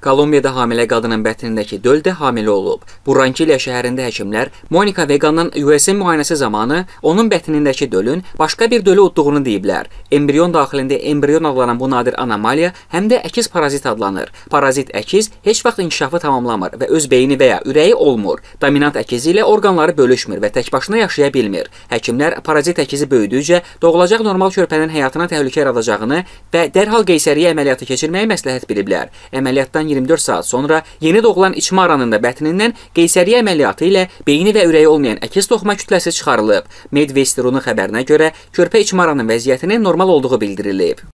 Kolumbiyada hamilə qadının bətnindəki döl də hamilə olub. Barranquilla şəhərində həkimlər Monika Veganın USM müayinəsi zamanı onun bətnindəki dölün başqa bir dölü olduğunu deyiblər. Embrion daxilində embrion adlanan bu nadir anomaliya həm də əkiz parazit adlanır. Parazit əkiz heç vaxt inkişafı tamamlamır və öz beyni və ya ürəyi olmur. Dominant əkizi ilə orqanları bölüşmür və tək başına yaşaya bilmir. Həkimlər parazit əkizi böyüdükcə doğulacaq normal körpənin həyatına təhlükə yaradacağını və dərhal qeysəriyyə əməliyyatı keçirməyi məsləhət biliblər. Əməliyyatdan 24 saat sonra yeni doğulan içmaranın da bətnindən qeysəriyyə əməliyyatı ilə beyni və ürəyi olmayan əkiz toxuma kütləsi çıxarılıb. Medvestirunun xəbərinə görə körpə içmaranın vəziyyətinin normal olduğu bildirilib.